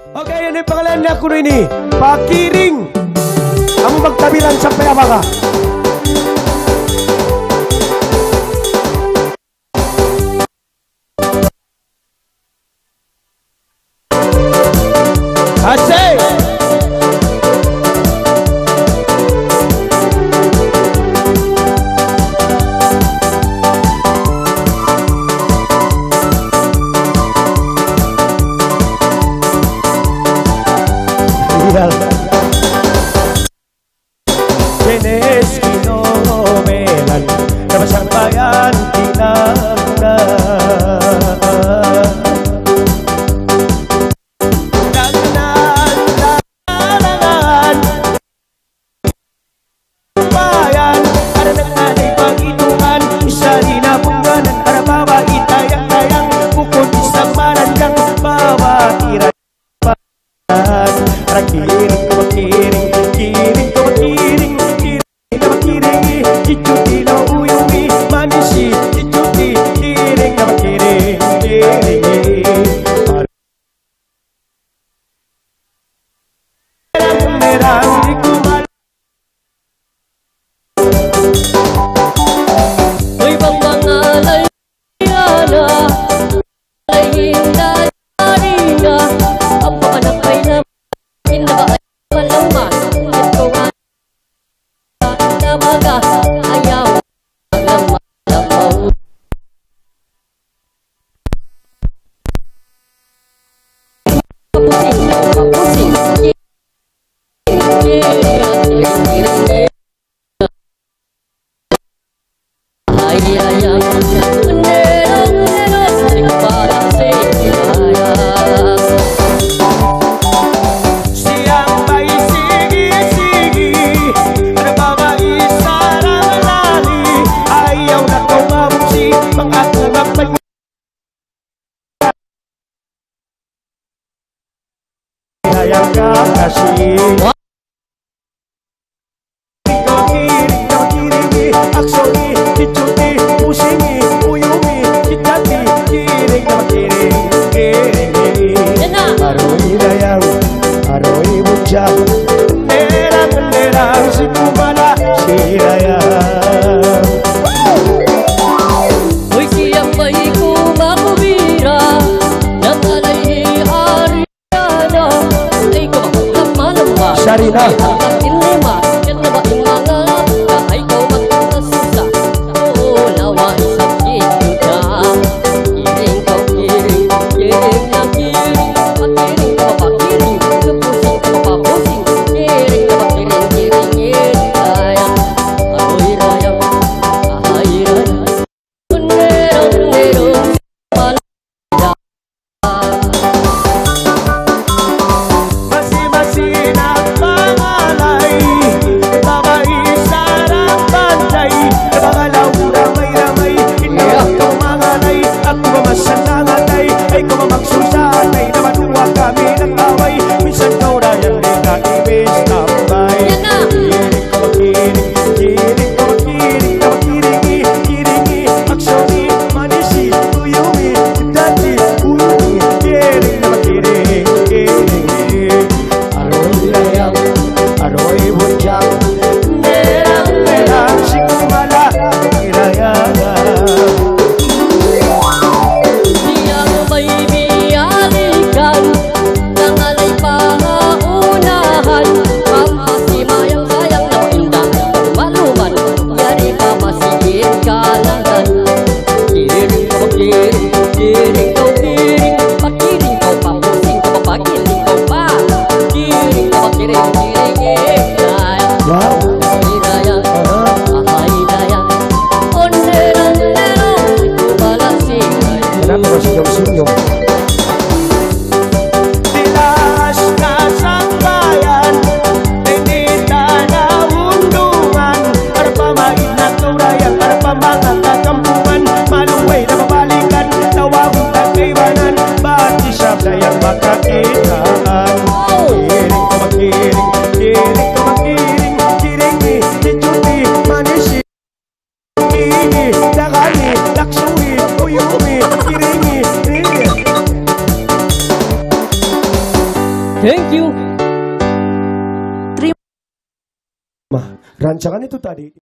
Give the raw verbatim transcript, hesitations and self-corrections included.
Oke, ini panggilan aku ini Pakiring. Kamu magtabilan sampai apa ka? Asik. Jenis kinomelan napasampayan tinaguna nagnalangan bayan ada nagnaday pag-inuan isa rin na pungganan para babae tayang-tayang bukod isang manandang babae kiring ko kiring kiring ko kiring kiring na kiring kichuti na uyumi manisi kichuti kiring na kiring kiring merang di kumal oy bang mangalay yana ay hinday arina ang anak ay na Inaba ay malamas ito nga nabaga ayaw ang malamaw kapusing kapusing ay ayaw nerong nerong sing para sa sayang kasih kiring na kiringi aksoni kichuti pusingi uyumi kitati kiring na kiring kiringi aroy dayang aroy bujang nerang nerang si kumala si dayang uy siyang bayi ko makubira nakalay Sarina ilima yan na ba inganga ay ko magkasisa oo nawa isang kita kiring ko kiring kiring na kiring pakiring ko pakiring kapusing ko papusing kiring na pakiring kiring kirayang aroy rayang ahayran nerong nerong palada masih-masih na pangalay Thank you. Rancangan itu tadi